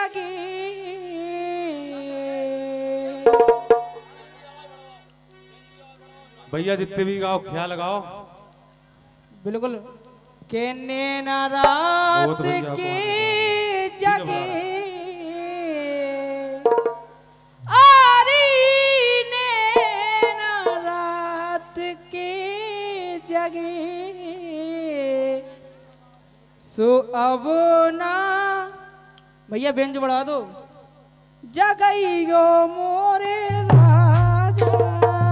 जगे भैया जितने भी गाओ ख्याल लगाओ बिल्कुल के नैना रात के जगे आरी नैना रात के जगे सो अब ना भैया बेंच बढ़ा दो जगइयो मोरे राजा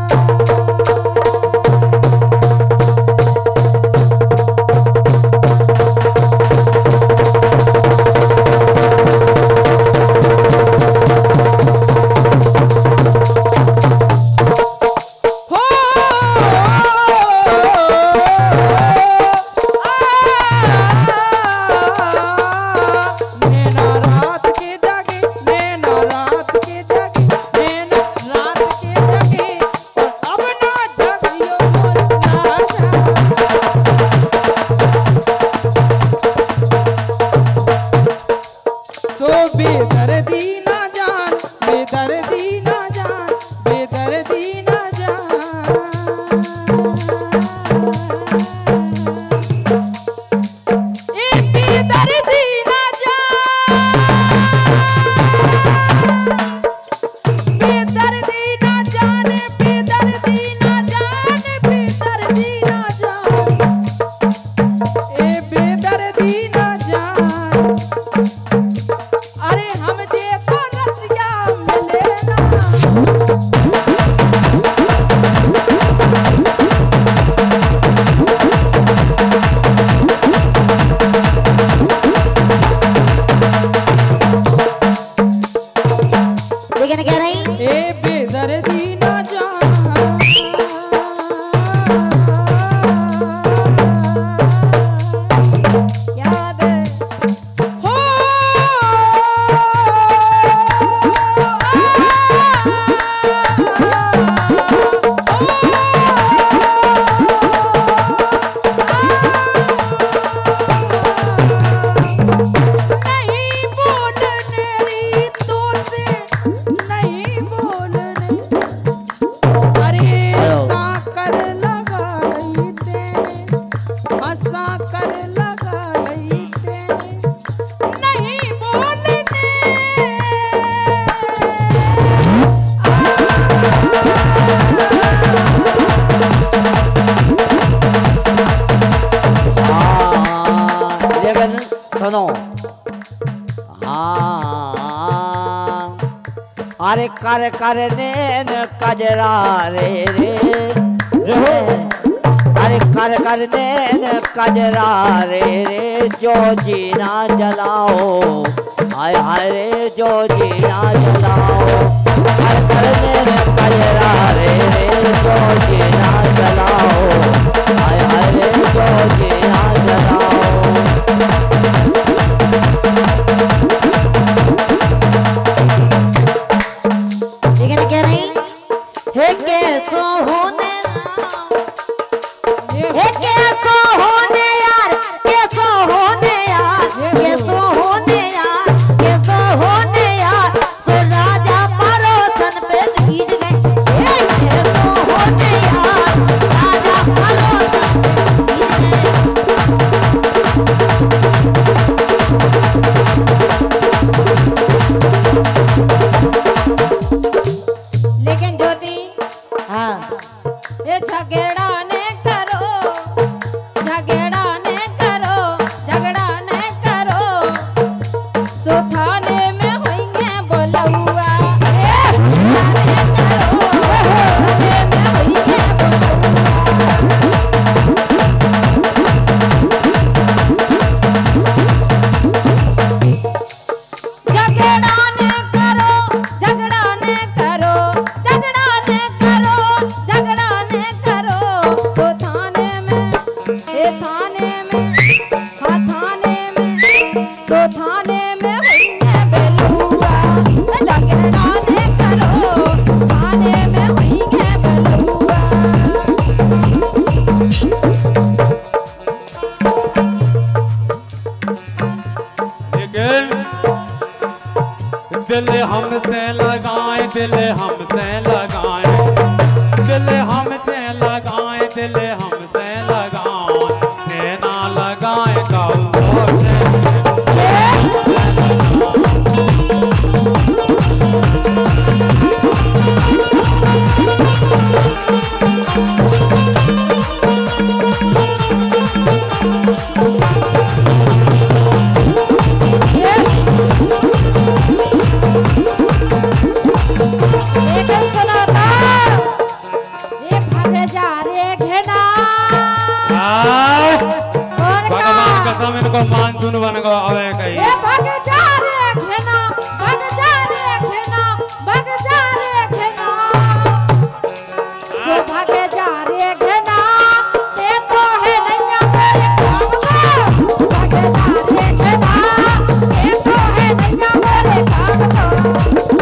सुनो अरे कर कर नैन कजरा रे अरे कर कर नैन कजरा रे जो जीना जलाओ हाय हाय रे जो जीना जलाओ कर कर नैन कजरा रे जो जीना जलाओ हाय हाय रे जो जीना जलाओ कैसो होने कैसो होने यार कैसो होने यार कैसो होने यार कैसो होने यार सो राजा परोसन पे गीत गए कैसो होने यार राजा परोसन लेकिन ज्योति हाँ ये झगड़ा ने करो झगड़ा ने करो झगड़ा ने करो सो थाने में होंगे बोलौआ थाने करो थाने में होंगे झगड़ा ने करो झगड़ा ने करो झगड़ा ने करो झगड़ा ने करो तो थाने में ए थाने में हाँ थाने में तो थाने में होंगे बेलुआ झगड़ा ने करो थाने में होंगे बेलुआ लेकिन दिल हमसे लगाए, दिल हमसे लगाए, दिल हमसे लगाए, दिल हमसे लगाए, नैना लगाए गौर से। लेकिन सुनो तो, ये भागे जा रे घेना। और भगवान का कसम इनको मानसून बन गो अवे कही। ये भागे जा रे घेना, भाग जा रे घेना, भाग जा रे घेना। जो भागे जा रे घेना, ये तो है नैया मेरे काम का। भागे जा रे घेना, ये तो है नैया मेरे काम का।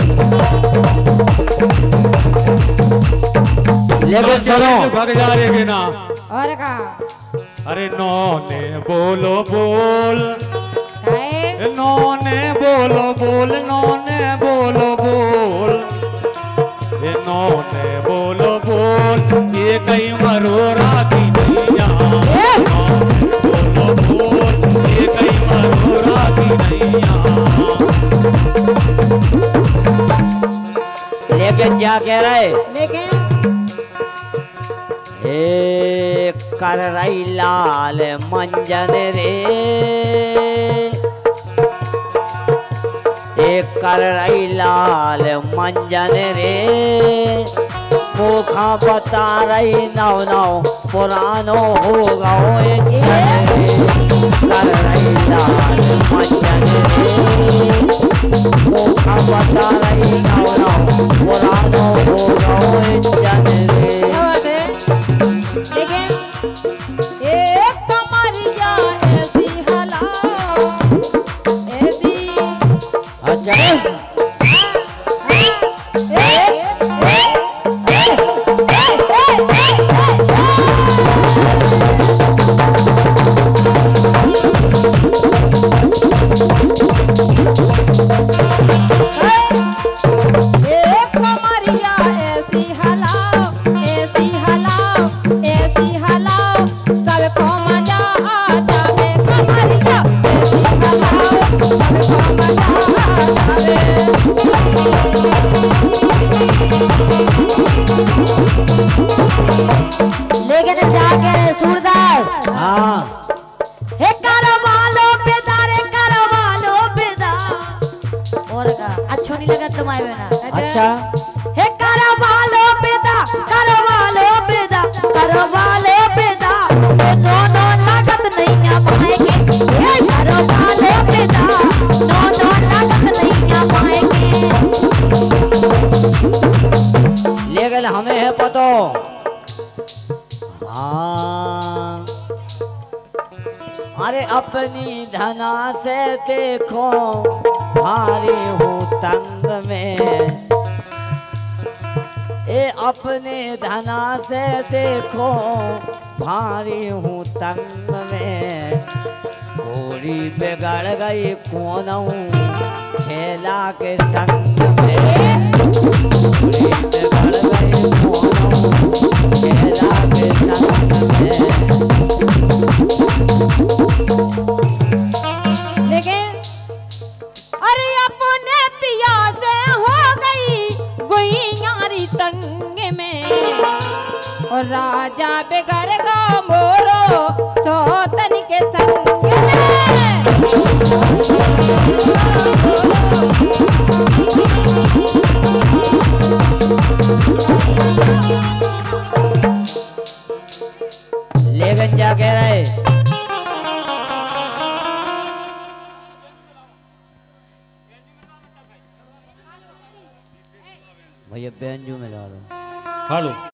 लेकिन चलो भग जा रहे कि ना। और का अरे नौने बोलो बोल, काहे नौने बोलो बोल, नौने बोलो बोल, ये नौने बोलो बोल, ये कहीं मरोरा की नैया। नौने बोलो बोल, ये कहीं मरोरा की नैया। लेकिन क्या कह रहे? लेकिन एक कर रही लाल मंजन रे, एक कर रही लाल मंजन रे, मुखा बता रही नौ नौ पुरानो हो गए। कर रही लाल मंजन रे, मुखा बता रही नौ नौ पुरानो हो गए जन रे। क्या बात है? लेकिन एक कमरिया ऐसी हलाओ, ऐसी अच्छा एक कमरिया ऐसी हलाओ, ऐसी हलाओ, ऐसी हलाओ, सबको मजा आ जावे। कमरिया ऐसी हलाओ, सबको मजा आ जावे। लेकिन जाके सूरदास हाँ हे करवालो बेदा रे करवालो बेदा। और का अच्छो नहीं लगा तुम्हारे बिना। अच्छा हे करवालो बेदा, करवालो बेदा, करवालो बेदा। ये दोनों लागत नहीं आ पाएंगे। हे करवालो बेदा, दोनों लागत नहीं आ पाएंगे। लेकिन हमें है पतो। हाँ अरे अपनी धना से देखो भारी हूँ तंग में, ए अपने धना से देखो भारी हूँ तंग में। पूरी बिगड़ गई कोनऊ छेला के संग में, पूरी बिगड़ गई कोनऊ छेला के संग में। लेकिन अरे अपने पिया से हो गई गुइयारी तंग में। और राजा बिगड़ गा मोरो सोतन के संग में। लेकिन क्या कह रहे? भैया बेंजू में ला दो। हेलो